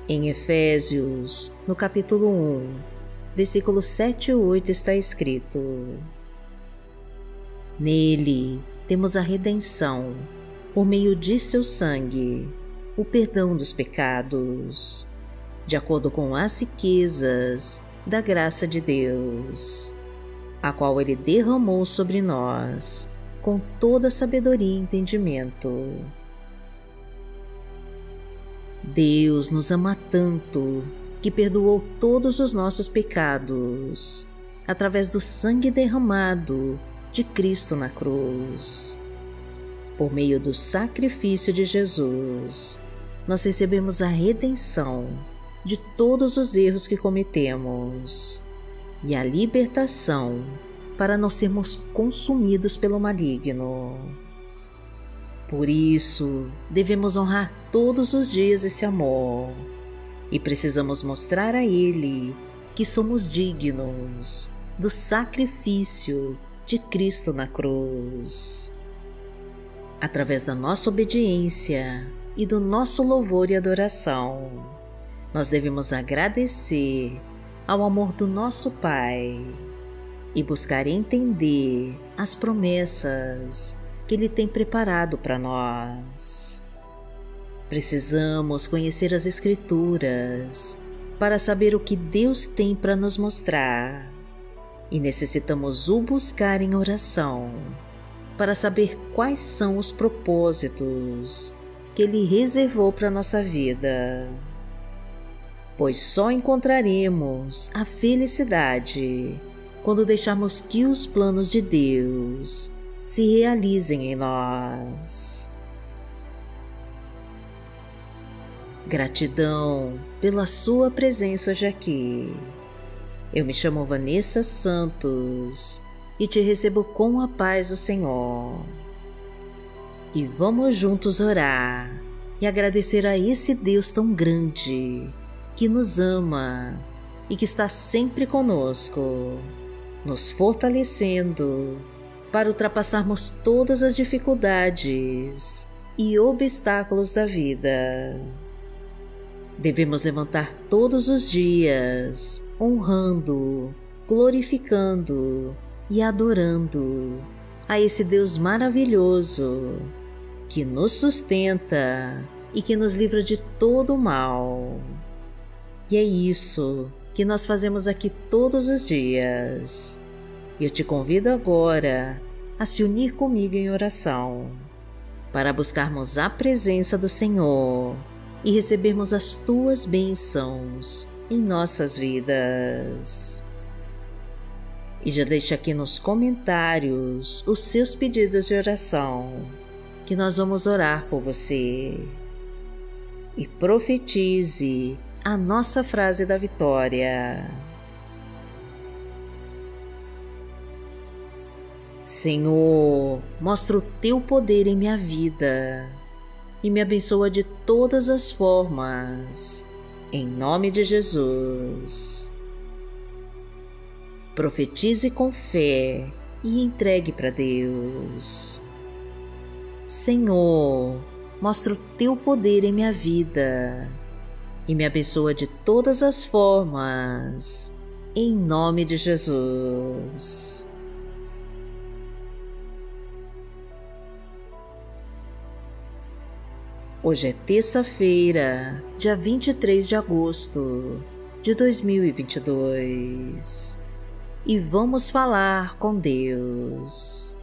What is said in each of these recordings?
Em Efésios, no capítulo 1, versículos 7 e 8 está escrito: Nele temos a redenção, por meio de seu sangue, o perdão dos pecados, de acordo com as riquezas da graça de Deus, a qual Ele derramou sobre nós, com toda sabedoria e entendimento. Deus nos ama tanto que perdoou todos os nossos pecados através do sangue derramado de Cristo na cruz. Por meio do sacrifício de Jesus, nós recebemos a redenção de todos os erros que cometemos e a libertação para não sermos consumidos pelo maligno. Por isso, devemos honrar todos os dias esse amor e precisamos mostrar a Ele que somos dignos do sacrifício de Cristo na cruz. Através da nossa obediência e do nosso louvor e adoração, nós devemos agradecer ao amor do nosso Pai e buscar entender as promessas que Ele tem preparado para nós. Precisamos conhecer as Escrituras para saber o que Deus tem para nos mostrar e necessitamos o buscar em oração para saber quais são os propósitos que Ele reservou para nossa vida, pois só encontraremos a felicidade quando deixarmos que os planos de Deus se realizem em nós. Gratidão pela sua presença hoje aqui. Eu me chamo Vanessa Santos e te recebo com a paz do Senhor. E vamos juntos orar e agradecer a esse Deus tão grande que nos ama e que está sempre conosco, nos fortalecendo para ultrapassarmos todas as dificuldades e obstáculos da vida. Devemos levantar todos os dias, honrando, glorificando e adorando a esse Deus maravilhoso que nos sustenta e que nos livra de todo o mal. E é isso que nós fazemos aqui todos os dias. Eu te convido agora a se unir comigo em oração, para buscarmos a presença do Senhor e recebermos as tuas bênçãos em nossas vidas. E já deixa aqui nos comentários os seus pedidos de oração, que nós vamos orar por você. E profetize a nossa frase da vitória. Senhor, mostra o teu poder em minha vida e me abençoa de todas as formas, em nome de Jesus. Profetize com fé e entregue para Deus. Senhor, mostra o teu poder em minha vida e me abençoa de todas as formas, em nome de Jesus. Hoje é terça-feira, dia 23 de agosto de 2022 e vamos falar com Deus.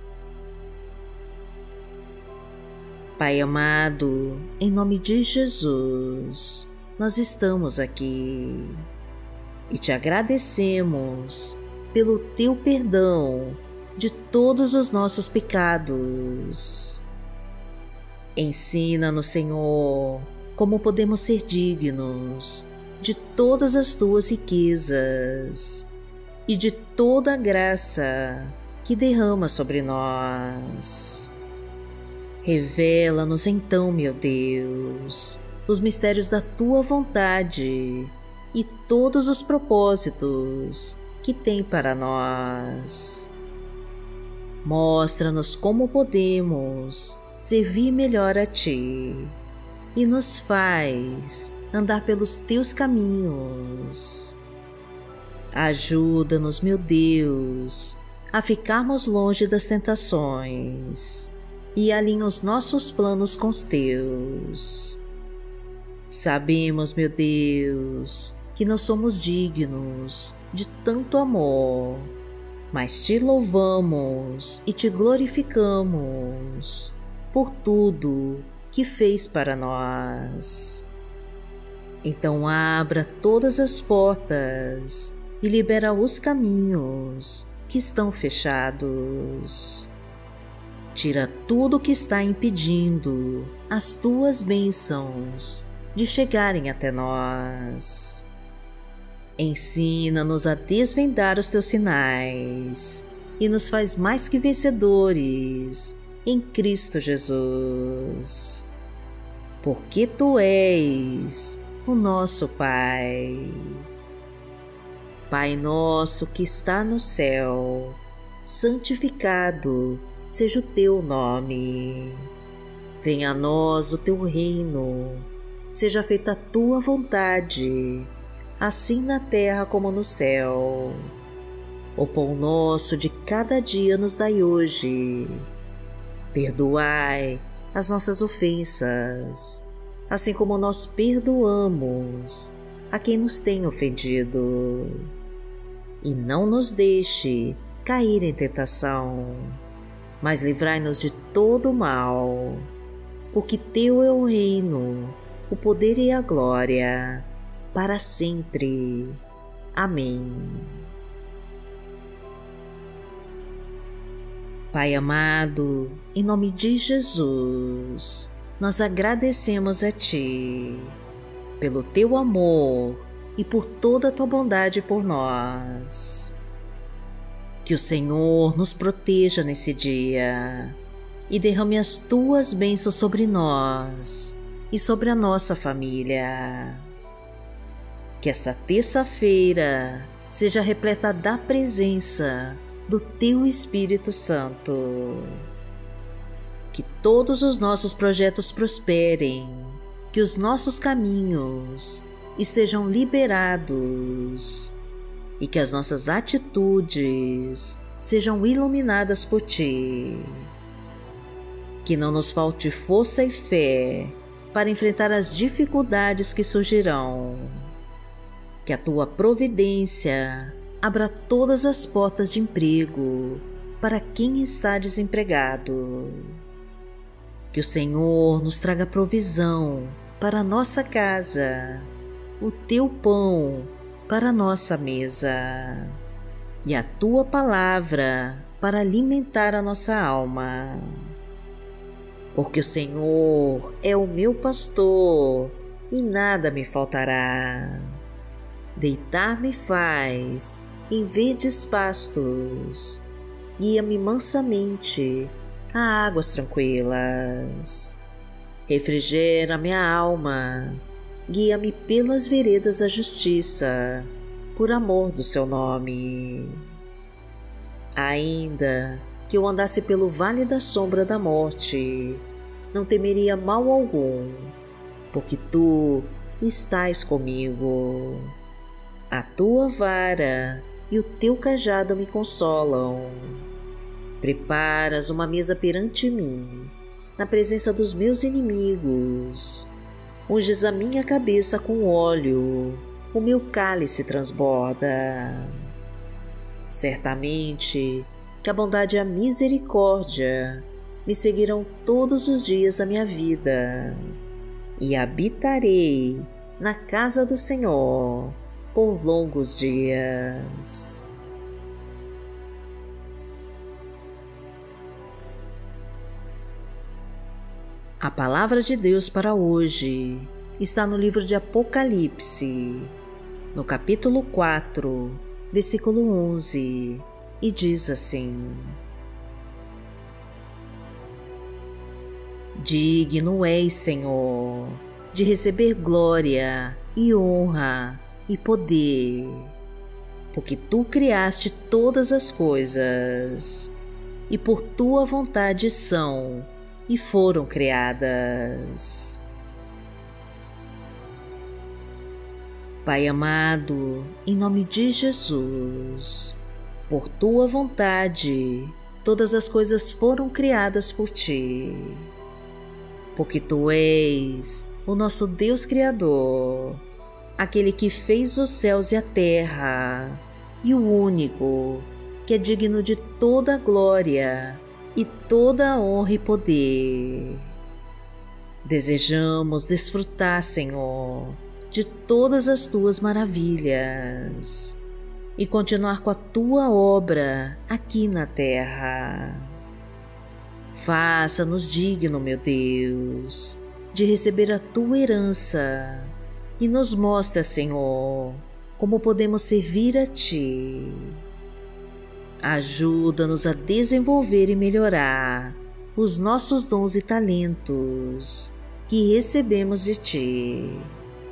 Pai amado, em nome de Jesus, nós estamos aqui e te agradecemos pelo teu perdão de todos os nossos pecados. Ensina-nos, Senhor, como podemos ser dignos de todas as tuas riquezas e de toda a graça que derrama sobre nós. Revela-nos então, meu Deus, os mistérios da tua vontade e todos os propósitos que tem para nós. Mostra-nos como podemos servir melhor a Ti e nos faz andar pelos teus caminhos. Ajuda-nos, meu Deus, a ficarmos longe das tentações e alinha os nossos planos com os teus. Sabemos, meu Deus, que não somos dignos de tanto amor, mas te louvamos e te glorificamos por tudo que fez para nós. Então abra todas as portas e libera os caminhos que estão fechados. Tira tudo que está impedindo as tuas bênçãos de chegarem até nós. Ensina-nos a desvendar os teus sinais e nos faz mais que vencedores em Cristo Jesus. Porque tu és o nosso Pai. Pai nosso que está no céu, santificado seja o teu nome. Venha a nós o teu reino, seja feita a tua vontade, assim na terra como no céu. O pão nosso de cada dia nos dai hoje. Perdoai as nossas ofensas, assim como nós perdoamos a quem nos tem ofendido. E não nos deixe cair em tentação, mas livrai-nos de todo o mal, porque teu é o reino, o poder e a glória, para sempre. Amém. Pai amado, em nome de Jesus, nós agradecemos a Ti pelo Teu amor e por toda a Tua bondade por nós. Que o Senhor nos proteja nesse dia e derrame as Tuas bênçãos sobre nós e sobre a nossa família. Que esta terça-feira seja repleta da presença do Teu Espírito Santo. Que todos os nossos projetos prosperem, que os nossos caminhos estejam liberados e que as nossas atitudes sejam iluminadas por Ti. Que não nos falte força e fé para enfrentar as dificuldades que surgirão. Que a Tua providência abra todas as portas de emprego para quem está desempregado. Que o Senhor nos traga provisão para a nossa casa, o Teu pão para a nossa mesa e a Tua palavra para alimentar a nossa alma. Porque o Senhor é o meu pastor e nada me faltará. Deitar-me faz em verdes pastos, guia-me mansamente a águas tranquilas. Refrigera minha alma, guia-me pelas veredas da justiça, por amor do Seu nome. Ainda que eu andasse pelo vale da sombra da morte, não temeria mal algum, porque Tu estás comigo. A Tua vara e o Teu cajado me consolam. Preparas uma mesa perante mim, na presença dos meus inimigos. Unges a minha cabeça com óleo, o meu cálice transborda. Certamente que a bondade e a misericórdia me seguirão todos os dias da minha vida, e habitarei na casa do Senhor por longos dias. A palavra de Deus para hoje está no livro de Apocalipse, no capítulo 4, versículo 11, e diz assim: Digno és, Senhor, de receber glória e honra e poder, porque Tu criaste todas as coisas, e por Tua vontade são e foram criadas. Pai amado, em nome de Jesus, por tua vontade, todas as coisas foram criadas por ti. Porque tu és o nosso Deus Criador, aquele que fez os céus e a terra, e o único que é digno de toda a glória e toda a honra e poder. Desejamos desfrutar, Senhor, de todas as tuas maravilhas e continuar com a tua obra aqui na terra. Faça-nos digno, meu Deus, de receber a tua herança e nos mostra, Senhor, como podemos servir a ti. Ajuda-nos a desenvolver e melhorar os nossos dons e talentos que recebemos de ti.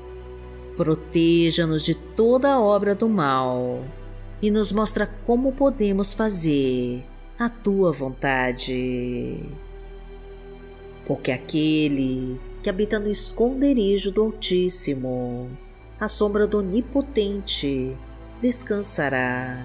Proteja-nos de toda obra do mal e nos mostra como podemos fazer a tua vontade. Porque aquele que habita no esconderijo do Altíssimo, à sombra do Onipotente, descansará.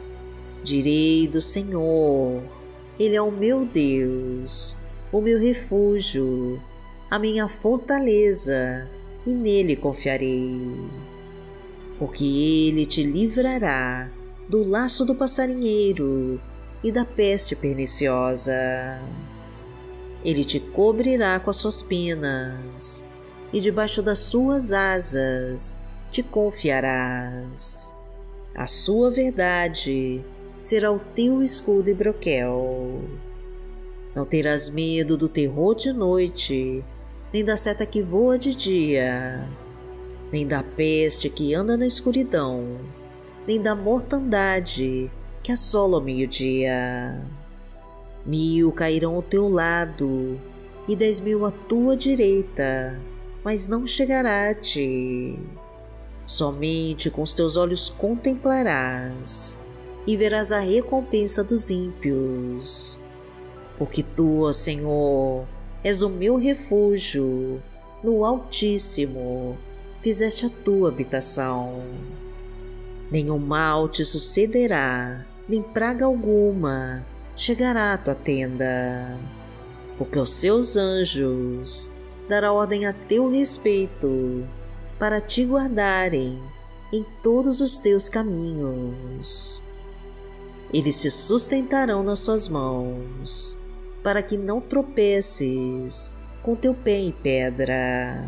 Direi do Senhor, Ele é o meu Deus, o meu refúgio, a minha fortaleza, e nele confiarei. Porque ele te livrará do laço do passarinheiro e da peste perniciosa. Ele te cobrirá com as suas penas, e debaixo das suas asas te confiarás. A sua verdade será o teu escudo e broquel. Não terás medo do terror de noite, nem da seta que voa de dia, nem da peste que anda na escuridão, nem da mortandade que assola ao meio-dia. 1000 cairão ao teu lado e 10.000 à tua direita, mas não chegará a ti. Somente com os teus olhos contemplarás e verás a recompensa dos ímpios. Porque tu, ó Senhor, és o meu refúgio, no Altíssimo fizeste a tua habitação. Nenhum mal te sucederá, nem praga alguma chegará à tua tenda, porque os seus anjos dará ordem a teu respeito, para te guardarem em todos os teus caminhos. Eles te sustentarão nas suas mãos, para que não tropeces com teu pé em pedra.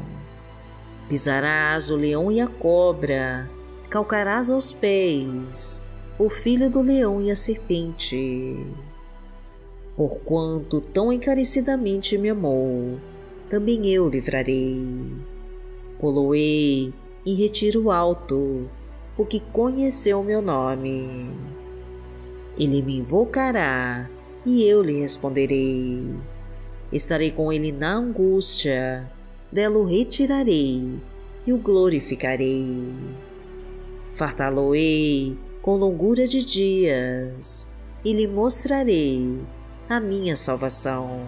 Pisarás o leão e a cobra, calcarás aos pés o filho do leão e a serpente. Porquanto tão encarecidamente me amou, também eu livrarei. Poloei em retiro alto, porque conheceu o meu nome. Ele me invocará, e eu lhe responderei. Estarei com ele na angústia, dela o retirarei e o glorificarei. Fartá-lo-ei com longura de dias, e lhe mostrarei a minha salvação.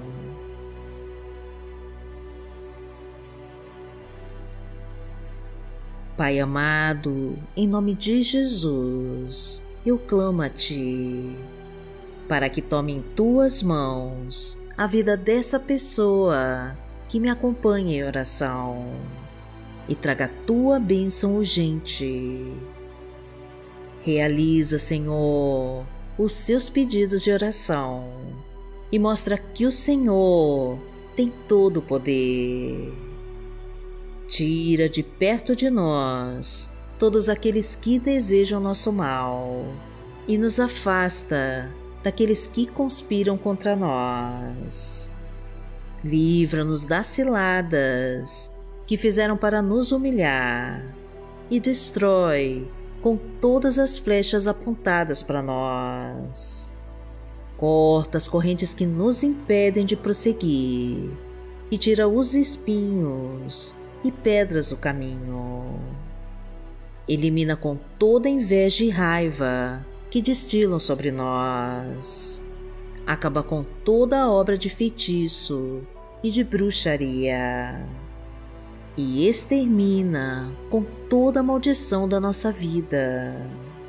Pai amado, em nome de Jesus, eu clamo a Ti, para que tome em Tuas mãos a vida dessa pessoa que me acompanha em oração e traga a Tua bênção urgente. Realiza, Senhor, os seus pedidos de oração e mostra que o Senhor tem todo o poder. Tira de perto de nós todos aqueles que desejam nosso mal e nos afasta daqueles que conspiram contra nós. Livra-nos das ciladas que fizeram para nos humilhar e destrói com todas as flechas apontadas para nós. Corta as correntes que nos impedem de prosseguir e tira os espinhos e pedras do caminho. Elimina com toda inveja e raiva que destilam sobre nós. Acaba com toda a obra de feitiço e de bruxaria. e extermina com toda a maldição da nossa vida.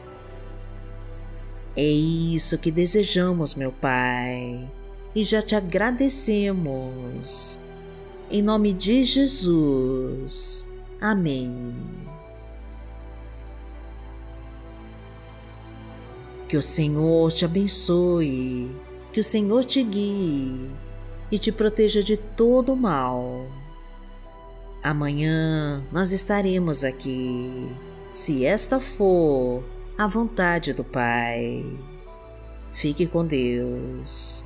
É isso que desejamos, meu Pai, e já te agradecemos. Em nome de Jesus. Amém. Que o Senhor te abençoe, que o Senhor te guie e te proteja de todo o mal. Amanhã nós estaremos aqui, se esta for a vontade do Pai. Fique com Deus.